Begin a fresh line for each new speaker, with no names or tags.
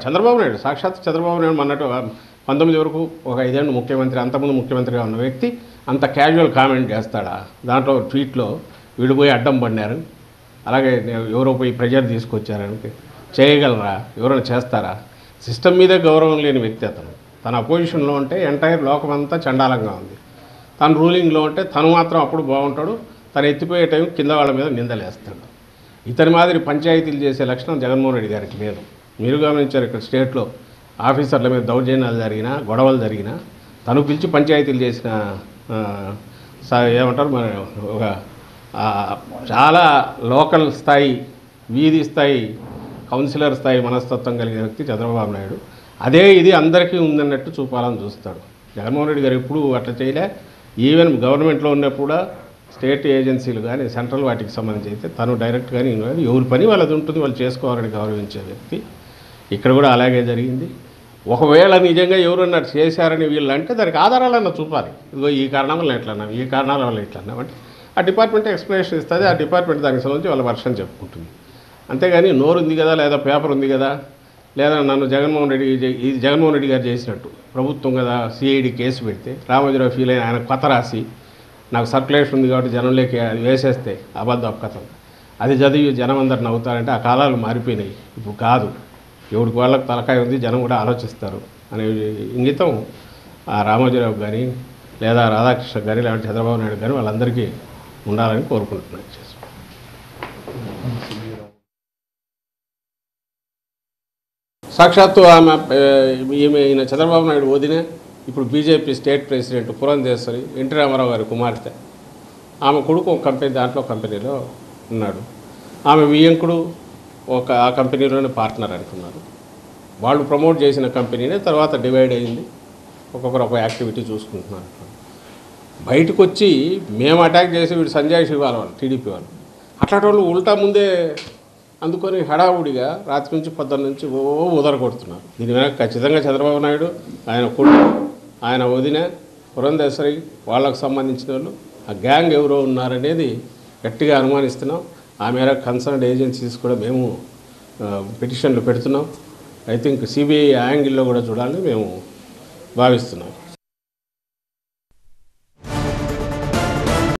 చంద్రబాబు నాయుడు సాక్షాత్ చంద్రబాబు నాయుడు అన్నట్టు 19 వరకు ఒక 5 ఏళ్ళు ముఖ్యమంత్రి, అంతకుముందు ముఖ్యమంత్రిగా ఉన్న వ్యక్తి అంత క్యాజువల్ కామెంట్ చేస్తాడా? దాంట్లో ట్వీట్లో విడిపోయి అడ్డం పడినారు, అలాగే ఎవరో పోయి ప్రెజర్ తీసుకొచ్చారని చేయగలరా? ఎవరైనా చేస్తారా? సిస్టమ్ మీదే గౌరవం లేని వ్యక్తి అతను. తన అపోజిషన్లో ఉంటే ఎంటైర్ లోకమంతా చండాలంగా ఉంది, తను రూలింగ్లో ఉంటే తను మాత్రం అప్పుడు బాగుంటాడు, తను ఎత్తిపోయే టైం కింద వాళ్ళ మీద నిందలేస్తాడు. ఇతని మాదిరి పంచాయతీలు చేసే లక్షణం జగన్మోహన్ రెడ్డి గారికి లేదు. మీరు గమనించారు, ఇక్కడ స్టేట్లో ఆఫీసర్ల మీద దౌర్జన్యాలు జరిగినా, గొడవలు జరిగినా తను పిలిచి పంచాయతీలు చేసిన ఏమంటారు మరి ఒక చాలా లోకల్ స్థాయి, వీధి స్థాయి, కౌన్సిలర్ స్థాయి మనస్తత్వం కలిగిన వ్యక్తి చంద్రబాబు నాయుడు. అదే ఇది అందరికీ ఉందన్నట్టు చూపాలని చూస్తాడు. జగన్మోహన్ రెడ్డి గారు ఎప్పుడూ అట్లా చేయలే. ఈవెన్ గవర్నమెంట్లో ఉన్నప్పుడు కూడా స్టేట్ ఏజెన్సీలు కానీ సెంట్రల్ వాటికి సంబంధించి అయితే తను డైరెక్ట్ కానీ ఎవరి పని వాళ్ళది ఉంటుంది, వాళ్ళు చేసుకోవాలని గౌరవించే వ్యక్తి. ఇక్కడ కూడా అలాగే జరిగింది. ఒకవేళ నిజంగా ఎవరన్నా చేశారని వీళ్ళు అంటే దానికి ఆధారాలన్నా చూపాలి. ఇదిగో ఈ కారణం వల్ల ఎట్లన్నా, ఈ కారణాల వల్ల ఎట్లన్నా అంటే ఆ డిపార్ట్మెంట్ ఎక్స్ప్లెనేషన్ ఇస్తుంది. ఆ డిపార్ట్మెంట్ దానికి సంబంధించి వాళ్ళ వర్షం చెప్పుకుంటుంది. అంతేగాని నోరు ఉంది కదా, లేదా పేపర్ ఉంది కదా, లేదా నన్ను జగన్మోహన్ రెడ్డి గారు చేసినట్టు ప్రభుత్వం కదా సిఐడి కేసు పెడితే రామోజీరావు ఫీల్ అయిన ఆయన కొత్త రాసి నాకు సర్క్యులేషన్ ఉంది కాబట్టి జనంలోకి వేసేస్తే అబద్ధపు కథలు అది చదివి జనం అందరు నవ్వుతారంటే ఆ కాలాలు మారిపోయినాయి. ఇప్పుడు కాదు, ఎవరికి వాళ్ళకి తలకాయ ఉంది, జనం కూడా ఆలోచిస్తారు అనే ఇంగితం ఆ రామోజీరావు కానీ లేదా రాధాకృష్ణ కానీ లేకపోతే చంద్రబాబు నాయుడు కానీ వాళ్ళందరికీ ఉండాలని కోరుకుంటున్నాను. సాక్షాత్తు ఈయన చంద్రబాబు నాయుడు వదిన ఇప్పుడు BJP state president Purandeswari, NT Rama Rao గారి కుమార్తె. ఆమె కొడుకు ఒక కంపెనీలో ఉన్నాడు. ఆమె వియ్యంకుడు ఆ కంపెనీలోనే పార్ట్నర్ అనుకున్నారు. వాళ్ళు ప్రమోట్ చేసిన కంపెనీనే తర్వాత డివైడ్ అయింది, ఒక్కొక్కరు ఒక యాక్టివిటీ చూసుకుంటున్నారు. బయటకు వచ్చి మేము అటాక్ చేసి వీడు సంజయ్ శివాల వాళ్ళు టీడీపీ వాళ్ళు అట్లాంటి వాళ్ళు ఉల్టా ముందే అందుకొని హడావుడిగా రాత్రి నుంచి పొద్దున్న నుంచి ఉదరగొడుతున్నారు. దీని వెనక ఖచ్చితంగా చంద్రబాబు నాయుడు, ఆయన కొడుకు, ఆయన వదిన పురంధేశ్వరి, వాళ్ళకు సంబంధించిన వాళ్ళు, ఆ గ్యాంగ్ ఎవరో ఉన్నారనేది గట్టిగా అనుమానిస్తున్నాం. ఆ మేరకు కన్సర్న్డ్ ఏజెన్సీస్ కూడా మేము పిటిషన్లు పెడుతున్నాం. ఐ థింక్ సిబిఐ యాంగిల్లో కూడా చూడాలని మేము భావిస్తున్నాం.